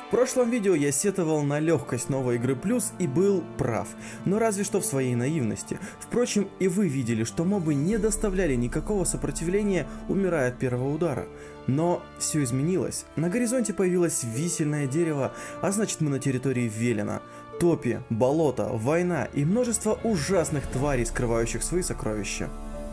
В прошлом видео я сетовал на легкость новой игры Плюс и был прав, но разве что в своей наивности. Впрочем, и вы видели, что мобы не доставляли никакого сопротивления, умирая от первого удара. Но все изменилось. На горизонте появилось висельное дерево, а значит мы на территории Велена. Топи, болото, война и множество ужасных тварей, скрывающих свои сокровища.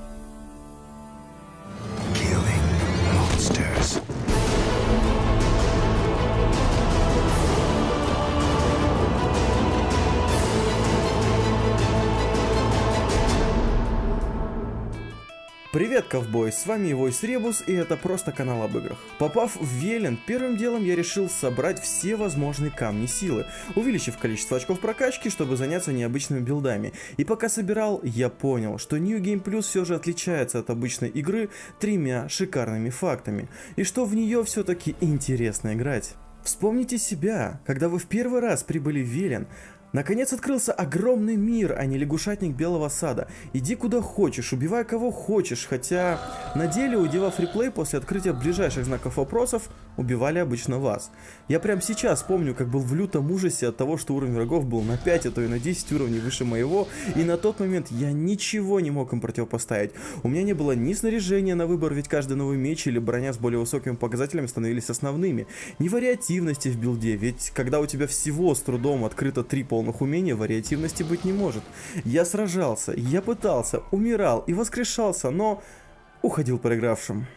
Привет, ковбой, с вами Войс Ребус, и это просто канал об играх. Попав в Велен, первым делом я решил собрать все возможные камни силы, увеличив количество очков прокачки, чтобы заняться необычными билдами. И пока собирал, я понял, что New Game Plus все же отличается от обычной игры тремя шикарными фактами, и что в нее все-таки интересно играть. Вспомните себя, когда вы в первый раз прибыли в Велен. Наконец открылся огромный мир, а не лягушатник Белого Сада. Иди куда хочешь, убивай кого хочешь, хотя на деле, уделав реплей после открытия ближайших знаков вопросов, убивали обычно вас. Я прям сейчас помню, как был в лютом ужасе от того, что уровень врагов был на 5, а то и на 10 уровней выше моего, и на тот момент я ничего не мог им противопоставить. У меня не было ни снаряжения на выбор, ведь каждый новый меч или броня с более высокими показателями становились основными, ни вариативности в билде, ведь когда у тебя всего с трудом открыто 3 полных умения, вариативности быть не может. Я сражался, я пытался, умирал и воскрешался, но уходил проигравшим.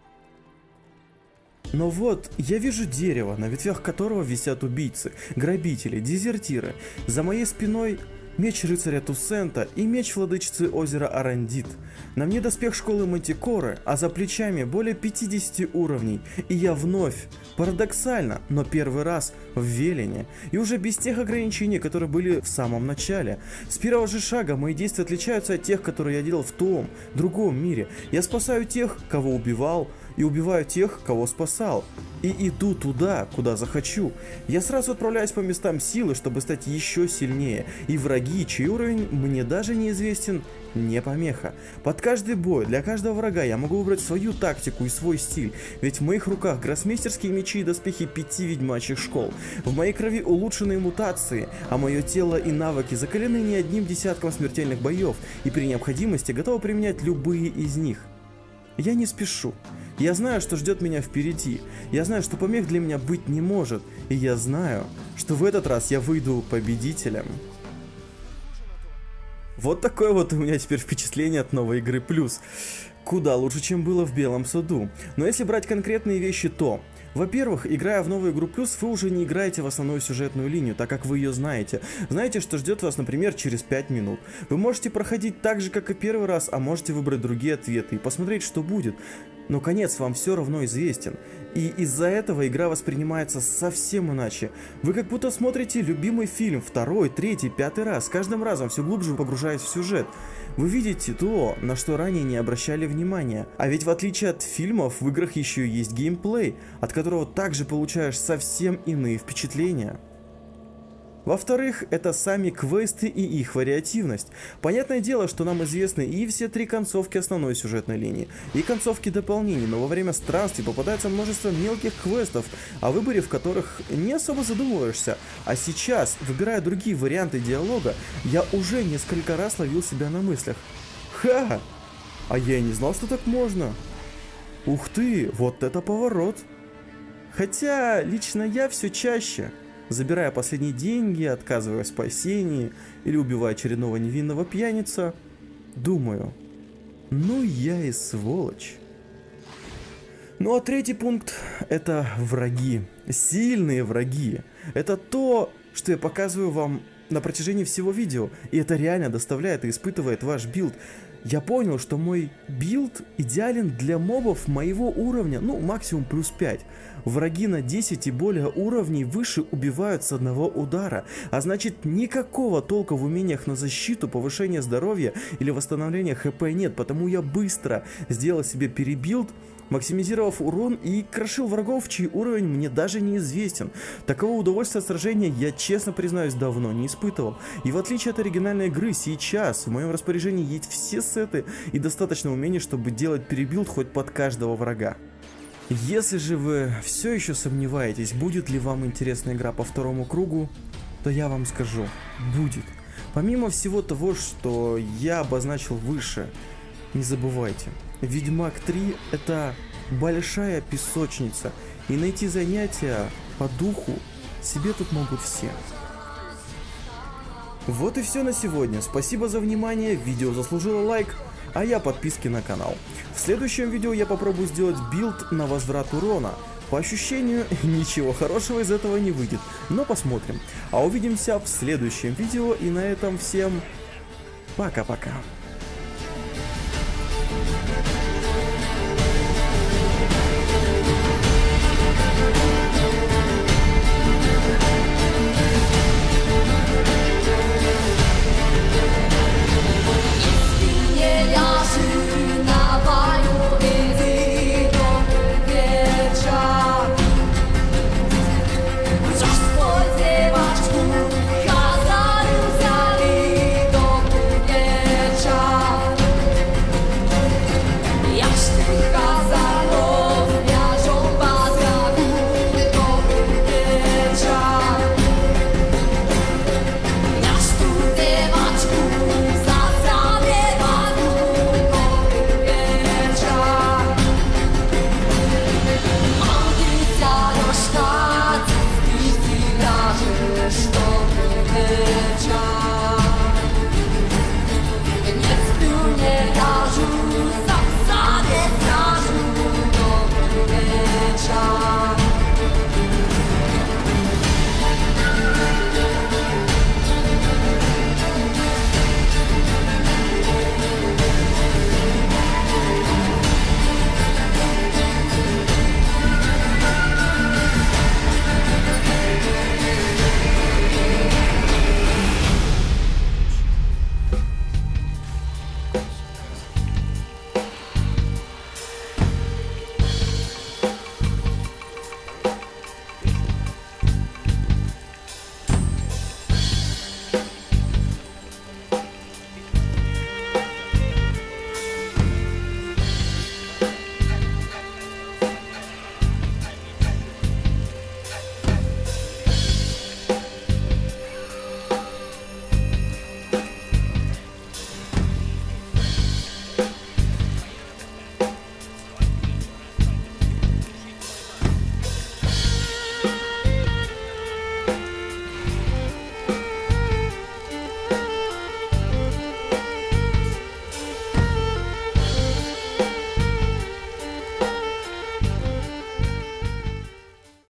Но вот, я вижу дерево, на ветвях которого висят убийцы, грабители, дезертиры. За моей спиной меч рыцаря Туссента и меч владычицы озера Арандит. На мне доспех школы Мантикоры, а за плечами более 50 уровней. И я вновь, парадоксально, но первый раз в Велене. И уже без тех ограничений, которые были в самом начале. С первого же шага мои действия отличаются от тех, которые я делал в том, другом мире. Я спасаю тех, кого убивал, и убиваю тех, кого спасал. И иду туда, куда захочу. Я сразу отправляюсь по местам силы, чтобы стать еще сильнее. И враги, чей уровень мне даже неизвестен, не помеха. Под каждый бой, для каждого врага я могу выбрать свою тактику и свой стиль. Ведь в моих руках гроссмейстерские мечи и доспехи 5 ведьмачьих школ. В моей крови улучшенные мутации, а мое тело и навыки закалены не одним десятком смертельных боев. И при необходимости готовы применять любые из них. Я не спешу. Я знаю, что ждет меня впереди. Я знаю, что помех для меня быть не может. И я знаю, что в этот раз я выйду победителем. Вот такое вот у меня теперь впечатление от новой игры Плюс. Куда лучше, чем было в Белом Саду. Но если брать конкретные вещи, то... Во-первых, играя в новую игру Плюс, вы уже не играете в основную сюжетную линию, так как вы ее знаете. Знаете, что ждет вас, например, через 5 минут. Вы можете проходить так же, как и первый раз, а можете выбрать другие ответы и посмотреть, что будет. Но конец вам все равно известен. И из-за этого игра воспринимается совсем иначе. Вы как будто смотрите любимый фильм второй, третий, пятый раз, с каждым разом все глубже погружаясь в сюжет. Вы видите то, на что ранее не обращали внимания. А ведь в отличие от фильмов, в играх еще есть геймплей, от которого также получаешь совсем иные впечатления. Во-вторых, это сами квесты и их вариативность. Понятное дело, что нам известны и все 3 концовки основной сюжетной линии, и концовки дополнений, но во время странствий попадается множество мелких квестов, о выборе в которых не особо задумываешься. А сейчас, выбирая другие варианты диалога, я уже несколько раз ловил себя на мыслях. Ха! А я и не знал, что так можно. Ух ты, вот это поворот. Хотя, лично я все чаще... Забирая последние деньги, отказывая в спасении или убивая очередного невинного пьяница, думаю, ну я и сволочь. Ну а третий пункт – это враги, сильные враги. Это то, что я показываю вам на протяжении всего видео, и это реально доставляет и испытывает ваш билд. Я понял, что мой билд идеален для мобов моего уровня, ну максимум плюс 5. Враги на 10 и более уровней выше убивают с одного удара, а значит никакого толка в умениях на защиту, повышение здоровья или восстановление хп нет, потому я быстро сделал себе перебилд, максимизировав урон и крошил врагов, чей уровень мне даже неизвестен. Такого удовольствия от сражения я, честно признаюсь, давно не испытывал. И в отличие от оригинальной игры, сейчас в моем распоряжении есть все сеты и достаточно умений, чтобы делать перебилд хоть под каждого врага. Если же вы все еще сомневаетесь, будет ли вам интересна игра по второму кругу, то я вам скажу, будет. Помимо всего того, что я обозначил выше, не забывайте, Ведьмак 3 это большая песочница, и найти занятия по духу себе тут могут все. Вот и все на сегодня. Спасибо за внимание, видео заслужило лайк, а я подписки на канал. В следующем видео я попробую сделать билд на возврат урона. По ощущению, ничего хорошего из этого не выйдет, но посмотрим. А увидимся в следующем видео, и на этом всем пока-пока.